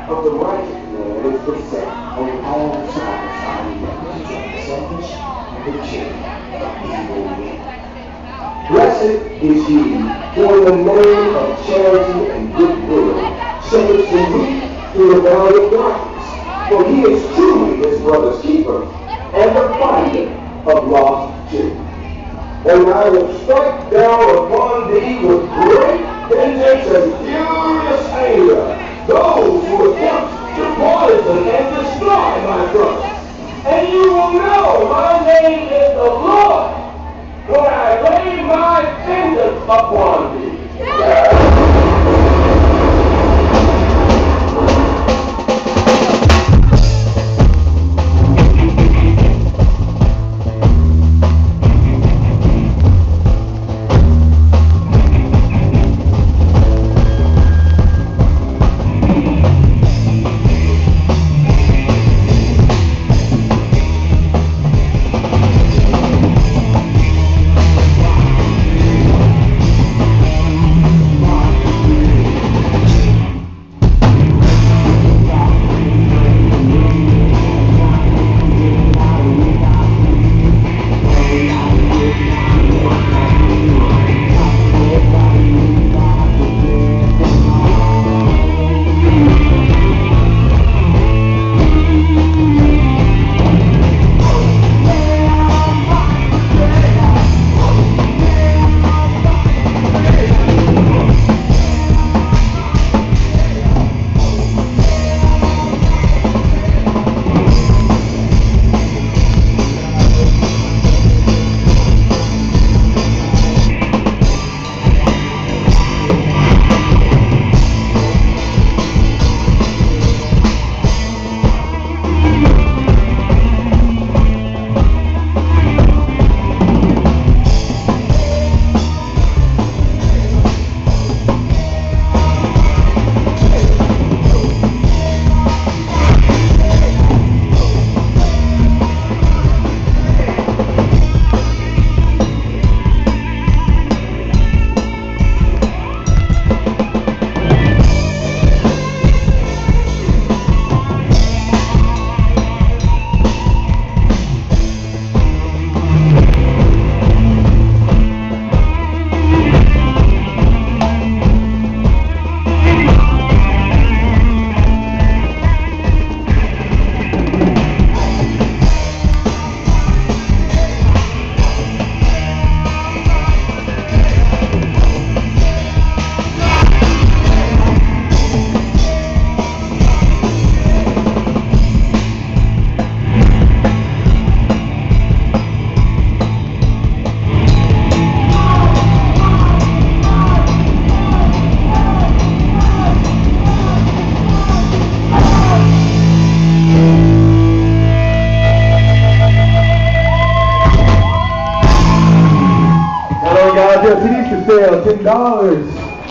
of the righteous man is beset on all sides by the selfish and the children of evil men. Blessed is he who in the name of charity and goodwill shepherds the weak through the valley of darkness, for he is truly his brother's keeper and the finder of lost children. And I will strike down upon thee with great vengeance and furious anger those who attempt to poison and destroy my brother. And you will know my name is the Lord when I lay my vengeance upon thee. CDs for sale, $10.